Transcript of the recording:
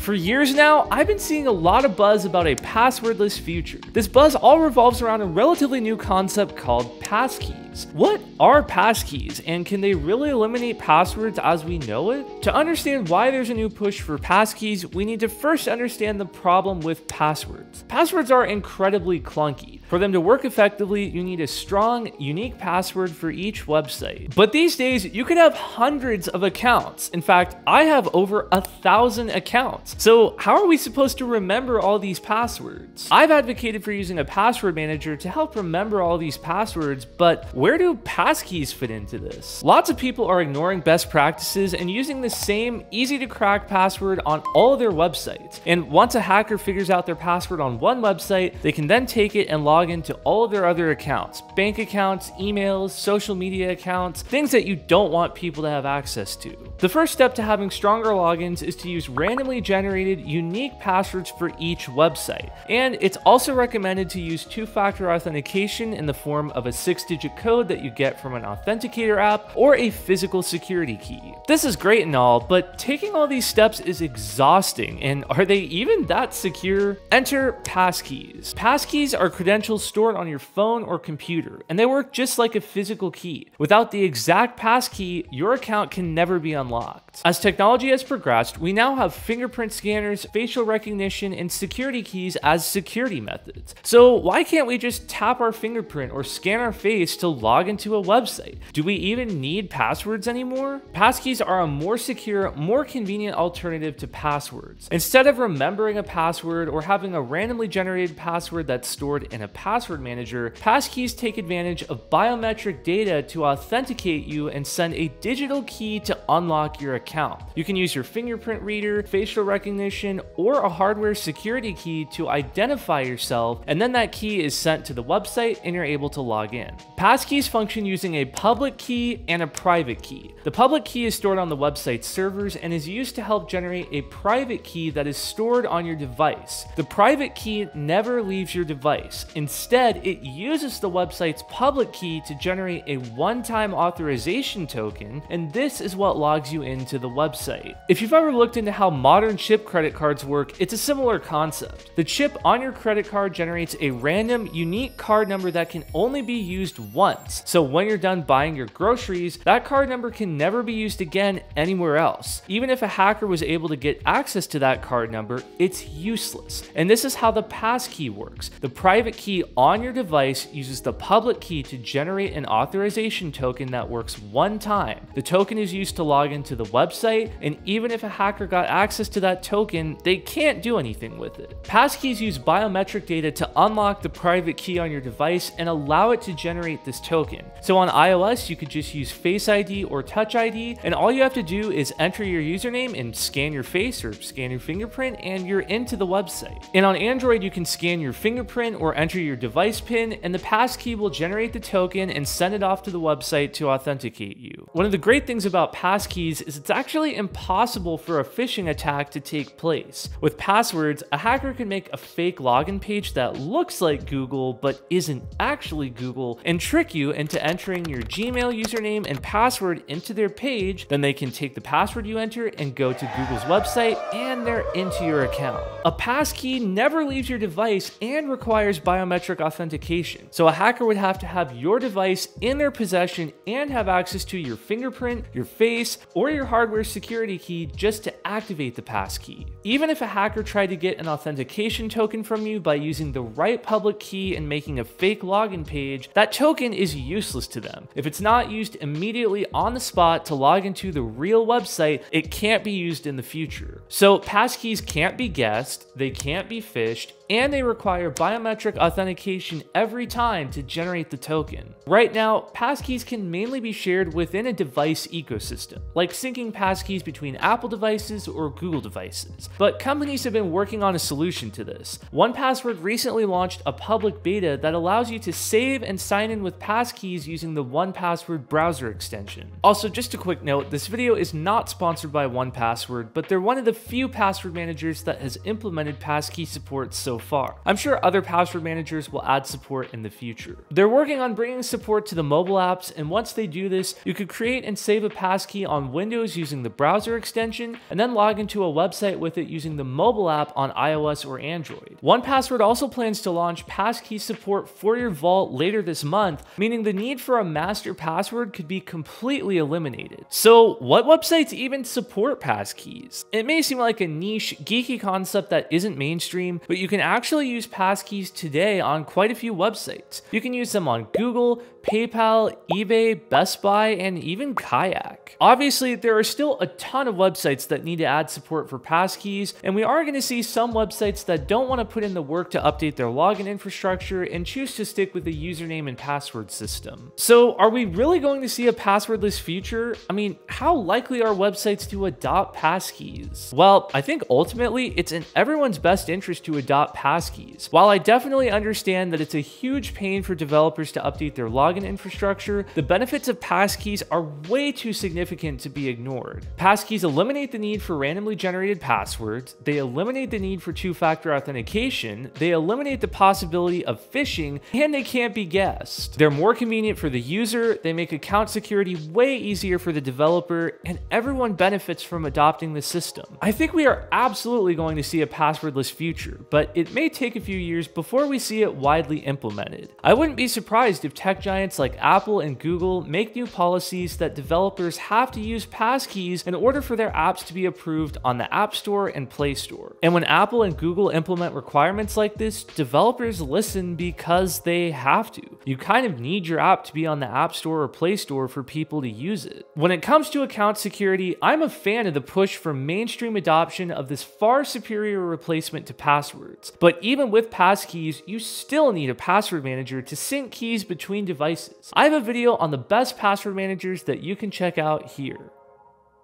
For years now, I've been seeing a lot of buzz about a passwordless future. This buzz all revolves around a relatively new concept called passkeys. What are passkeys, and can they really eliminate passwords as we know it? To understand why there's a new push for passkeys, we need to first understand the problem with passwords. Passwords are incredibly clunky. For them to work effectively, you need a strong, unique password for each website. But these days, you could have hundreds of accounts. In fact, I have over 1,000 accounts. So how are we supposed to remember all these passwords? I've advocated for using a password manager to help remember all these passwords, but where do passkeys fit into this? Lots of people are ignoring best practices and using the same easy to crack password on all of their websites. And once a hacker figures out their password on one website, they can then take it and log into all of their other accounts, bank accounts, emails, social media accounts, things that you don't want people to have access to. The first step to having stronger logins is to use randomly generated unique passwords for each website. And it's also recommended to use two-factor authentication in the form of a 6-digit code that you get from an authenticator app or a physical security key. This is great and all, but taking all these steps is exhausting, and are they even that secure? Enter passkeys. Passkeys are credentials stored on your phone or computer, and they work just like a physical key. Without the exact passkey, your account can never be unlocked. As technology has progressed, we now have fingerprint scanners, facial recognition, and security keys as security methods. So why can't we just tap our fingerprint or scan our face to log into a website? Do we even need passwords anymore? Passkeys are a more secure, more convenient alternative to passwords. Instead of remembering a password or having a randomly generated password that's stored in a password manager, passkeys take advantage of biometric data to authenticate you and send a digital key to unlock your account. You can use your fingerprint reader, facial recognition, or a hardware security key to identify yourself, and then that key is sent to the website and you're able to log in. Passkeys function using a public key and a private key. The public key is stored on the website's servers and is used to help generate a private key that is stored on your device. The private key never leaves your device. Instead, it uses the website's public key to generate a one-time authorization token, and this is what logs you into the website. If you've ever looked into how modern chip credit cards work, it's a similar concept. The chip on your credit card generates a random, unique card number that can only be used once. So when you're done buying your groceries, that card number can never be used again anywhere else. Even if a hacker was able to get access to that card number, it's useless. And this is how the passkey works. The private key on your device uses the public key to generate an authorization token that works one time. The token is used to log into the website, and even if a hacker got access to that token, they can't do anything with it. Passkeys use biometric data to unlock the private key on your device and allow it to generate this token. So on iOS, you could just use Face ID or Touch ID, and all you have to do is enter your username and scan your face or scan your fingerprint, and you're into the website. And on Android, you can scan your fingerprint or enter your device PIN, and the passkey will generate the token and send it off to the website to authenticate you. One of the great things about passkeys is it's actually impossible for a phishing attack to take place. With passwords, a hacker can make a fake login page that looks like Google but isn't actually Google and trick you into entering your Gmail username and password into their page. Then they can take the password you enter and go to Google's website, and they're into your account. A passkey never leaves your device and requires biometric authentication. So a hacker would have to have your device in their possession and have access to your fingerprint, your face, or your hardware security key just to activate the passkey. Even if a hacker tried to get an authentication token from you by using the right public key and making a fake login page, that token is useless to them. If it's not used immediately on the spot to log into the real website, it can't be used in the future. So passkeys can't be guessed, they can't be phished, and they require biometric authentication every time to generate the token. Right now, passkeys can mainly be shared within a device ecosystem, like syncing passkeys between Apple devices or Google devices. But companies have been working on a solution to this. 1Password recently launched a public beta that allows you to save and sign in with passkeys using the 1Password browser extension. Also, just a quick note, this video is not sponsored by 1Password, but they're one of the few password managers that has implemented passkey support so so far. I'm sure other password managers will add support in the future. They're working on bringing support to the mobile apps, and once they do this, you could create and save a passkey on Windows using the browser extension, and then log into a website with it using the mobile app on iOS or Android. 1Password also plans to launch passkey support for your vault later this month, meaning the need for a master password could be completely eliminated. So what websites even support passkeys? It may seem like a niche, geeky concept that isn't mainstream, but you can actually use passkeys today on quite a few websites. You can use them on Google, PayPal, eBay, Best Buy, and even Kayak. Obviously, there are still a ton of websites that need to add support for passkeys, and we are going to see some websites that don't want to put in the work to update their login infrastructure and choose to stick with the username and password system. So are we really going to see a passwordless future? I mean, how likely are websites to adopt passkeys? Well, I think ultimately it's in everyone's best interest to adopt passkeys. While I definitely understand that it's a huge pain for developers to update their login infrastructure, the benefits of passkeys are way too significant to be ignored. Passkeys eliminate the need for randomly generated passwords, they eliminate the need for two-factor authentication, they eliminate the possibility of phishing, and they can't be guessed. They're more convenient for the user, they make account security way easier for the developer, and everyone benefits from adopting the system. I think we are absolutely going to see a passwordless future, but it may take a few years before we see it widely implemented. I wouldn't be surprised if tech giants like Apple and Google make new policies that developers have to use passkeys in order for their apps to be approved on the App Store and Play Store. And when Apple and Google implement requirements like this, developers listen because they have to. You kind of need your app to be on the App Store or Play Store for people to use it. When it comes to account security, I'm a fan of the push for mainstream adoption of this far superior replacement to passwords. But even with passkeys, you still need a password manager to sync keys between devices. I have a video on the best password managers that you can check out here.